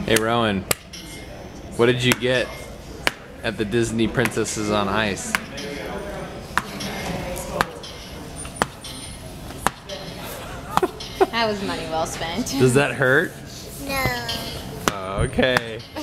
Hey Rowyn, what did you get at the Disney Princesses on Ice? That was money well spent. Does that hurt? No. Okay.